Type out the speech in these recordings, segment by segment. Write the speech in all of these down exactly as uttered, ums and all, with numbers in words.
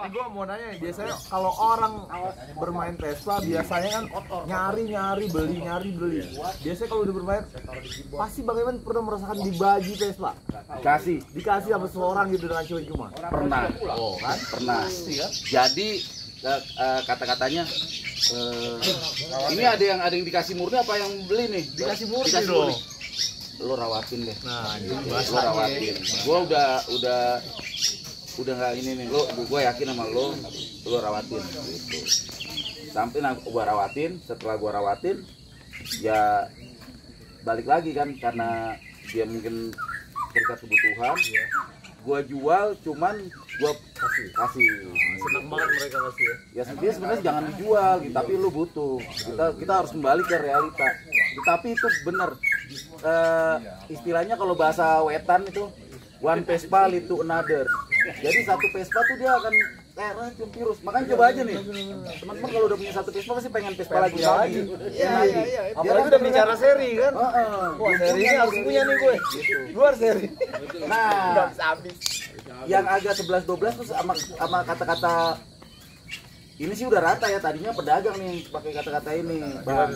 Gua mau nanya nih, biasanya kalau orang bermain Vespa biasanya kan nyari-nyari beli, nyari beli. Biasanya kalau udah bermain pasti bagaimana pernah merasakan dibagi Vespa? Dikasih, Dikasih sama seseorang gitu dengan cuma-cuma. pernah. Oh, kan? Pernah. Jadi uh, uh, kata-katanya uh, ini ada yang ada yang dikasih murni apa yang beli nih? Dikasih murni Dikasih dong. Lo rawatin deh. Nah, itu Lo rawatin. Gua udah udah udah nggak ini nih. Lo gua yakin sama lo, lo rawatin gitu. Sampai nah, gua rawatin, setelah gua rawatin ya balik lagi kan karena dia mungkin terikat kebutuhan. Gua jual cuman gua kasih kasih senang banget mereka pasti ya. ya dia sebenarnya jangan dijual gitu, tapi lu butuh kita kita harus kembali ke realita. Tapi itu bener uh, istilahnya kalau bahasa wetan itu one Vespa lead to another. Jadi satu Vespa tuh dia akan eh racun virus. Makanya coba aja nih teman-teman kalau udah punya satu Vespa pasti pengen Vespa lagi lagi. Iya iya iya. Apalagi udah bicara seri kan. Heeh. Wah, serinya harus punya nih gue. Luar seri. Nah, habis. yang agak sebelas dua belas tuh sama sama kata-kata ini sih udah rata ya, tadinya pedagang nih pakai kata-kata ini. Bang,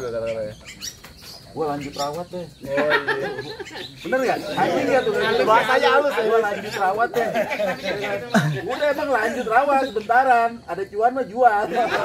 gua lanjut rawat deh. Oh iya. Bener nggak? Anjing ya tuh Bahasanya halus ya. Gua lanjut rawat deh. Udah emang lanjut rawat bentaran, ada cuan mah jual.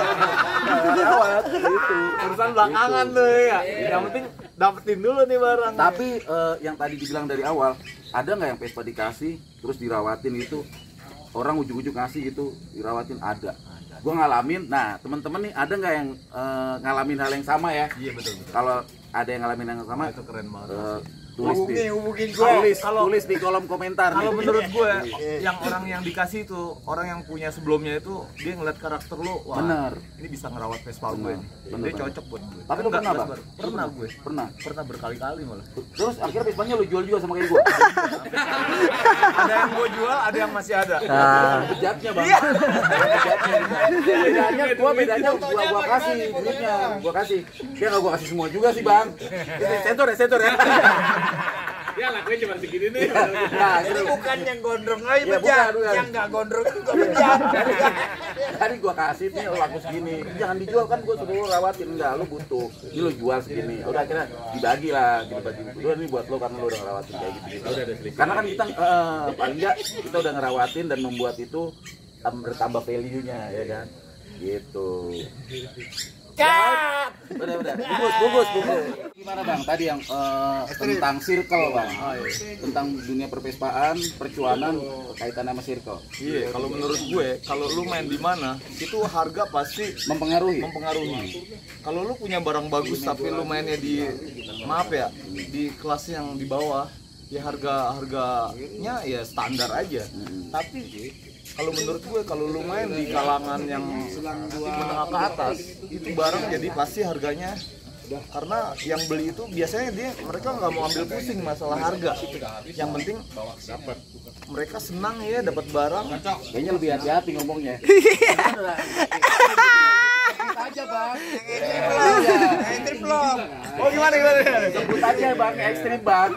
Rawat gitu. Urusan belakangan tuh ya. Yang penting dapetin dulu nih barang. Tapi eh, yang tadi dibilang dari awal, ada nggak yang Vespa dikasih terus dirawatin gitu? Orang ujuk-ujuk ngasih gitu, dirawatin ada. Gua ngalamin. Nah, teman-teman nih ada nggak yang eh, ngalamin hal yang sama ya? Iya betul betul. Kalau ada yang ngalamin yang sama, Itu keren banget. eh, tulis di Hubungin, hubungin gue. tulis, Kalau tulis di kolom komentar. kalau nih. menurut gue yang orang yang dikasih itu orang yang punya sebelumnya itu dia ngeliat karakter lo, wah Bener. ini bisa ngerawat Vespa gue Bener. nih. Bener Dia banget. cocok buat gue. Tapi lu Enggak, pernah, enggak Bang? sabar. Pernah gue. Pernah. Pernah berkali-kali malah. Terus akhirnya Vespanya lu jual juga sama kayak gua. Ada yang gue jual, ada yang masih ada. Bejatnya bang. Bejatnya. Bedanya gua bedanya gua gua kasih duitnya, gua kasih. Dia nggak gua kasih semua juga sih bang. Ini sensor ya sensor ya. Ya lakuin cuma segini nih. Nah, Ini itu bukan yang gondrong aja Iya, bejat, bukan, bukan. yang nggak gondrong juga bejat. tadi gua kasih nih lu laku segini. Jangan dijual kan gua suruh lu rawatin enggak, lu butuh. Ini lu jual segini. Udah akhirnya dibagi lah, dibagi. Udah ini buat lu karena lu udah ngerawatin kayak gitu. gitu. Karena kan kita eh, paling enggak kita udah ngerawatin dan membuat itu tam- bertambah value-nya ya kan. Gitu. Cut. Udah udah. Bungkus, bungkus, bungkus. Gimana bang? Tadi yang eh, tentang circle bang, tentang dunia perpespaan, percuanan kaitan sama circle. Iya, kalau menurut gue, kalau lu main di mana, itu harga pasti Mempengaruhi. mempengaruhi. Kalau lu punya barang bagus tapi lu mainnya di maaf ya, di kelas yang di bawah, ya harga harganya ya standar aja. Tapi kalau menurut gue kalau lu main di kalangan yang menengah ke atas, itu barang jadi pasti harganya karena yang beli itu biasanya dia mereka nggak mau ambil pusing masalah harga. Yang penting dapat. Mereka senang ya dapat barang. Kayaknya lebih hati-hati ngomongnya. Aja bang. Ekstrim belum. Oh gimana gimana? Sebut aja bang, ekstrim bang.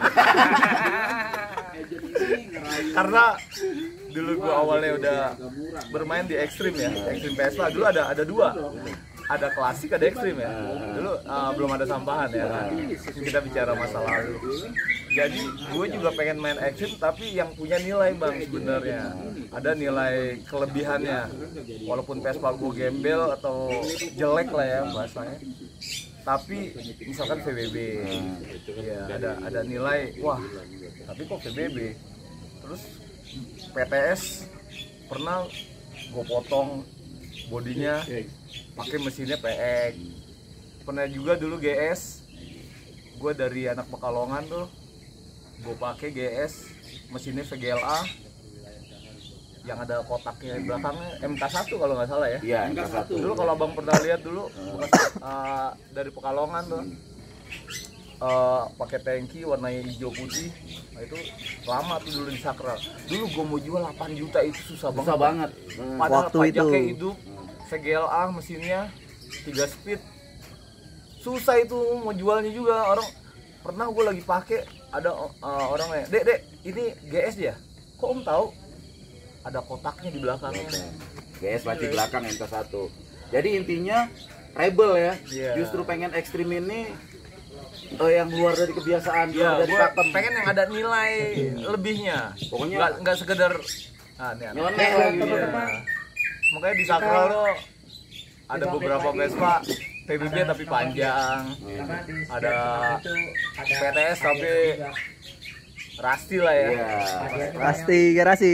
Karena dulu gua awalnya udah bermain di ekstrim ya, ekstrim Vespa dulu ada ada dua, ada klasik ada ekstrim ya. Dulu uh, belum ada sampahan ya kan. Kita bicara masa lalu. Jadi gue juga pengen main ekstrim tapi yang punya nilai bang sebenarnya. Ada nilai kelebihannya. Walaupun Vespa gue gembel atau jelek lah ya bahasanya. Tapi misalkan V B B, ya ada ada nilai. Wah, tapi kok V B B? Terus P T S pernah gue potong bodinya pakai mesinnya P X. Pernah juga dulu G S, gue dari anak Pekalongan tuh gue pakai G S mesinnya V G L A yang ada kotaknya di belakangnya M K satu kalau nggak salah ya. Iya, M K satu. Dulu kalau abang pernah lihat dulu bekas, uh, dari Pekalongan tuh uh, pakai tangki warnanya hijau putih. Nah, itu lama tuh dulu di Sakral. Dulu gue mau jual delapan juta itu susah banget. Susah banget. Padahal Waktu pajaknya itu. hidup, V G L A mesinnya tiga speed. Susah itu mau jualnya juga. Orang pernah gue lagi pakai ada uh, orangnya, "Dek, Dek, ini G S ya?" "Kok Om tahu?" "Ada kotaknya di belakangnya." G S laci belakang M T satu. Jadi intinya rebel ya, Iya. justru pengen ekstrim ini eh, yang luar dari kebiasaan, Ya, keluar dari gua pakem. pengen yang ada nilai lebihnya. Pokoknya nggak nggak sekedar ah, nih, anak. nyeleneh lah gitu. Iya. Makanya di sakral tuh ada beberapa Vespa P B B tapi panjang, ada P T S tapi Rasti lah ya. Iya. Pasti garasi.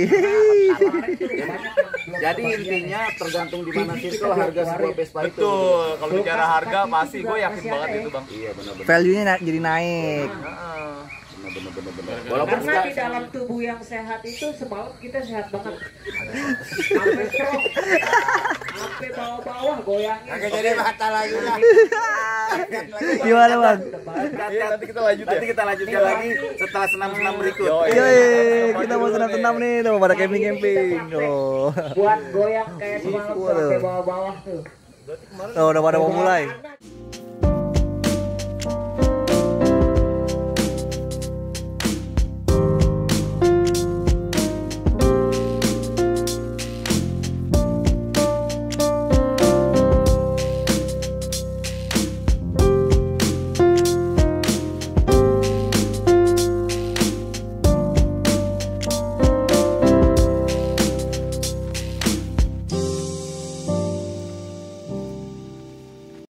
Jadi intinya tergantung di mana circle harga sebuah Vespa itu. Betul, kalau bicara harga pasti gue yakin banget itu bang. Iya benar-benar. Value-nya na- jadi naik. Heeh. Benar-benar benar-benar. Walaupun Karena sekarang- di dalam tubuh yang sehat itu semalam kita sehat banget. Sampai strong, sampai bawah-bawah goyangnya. Oke, jadi batal lagi lah. Gimana bang? Iya, nanti kita lanjut ya. Nanti kita lanjutkan lagi setelah senam-senam berikut. Yo, Yoi, kita mau senam-senam nih, tuh pada camping-camping. Oh. Buat goyang kayak semalam tuh Waduh. sampai bawah-bawah tuh. Tuh udah pada mau mulai.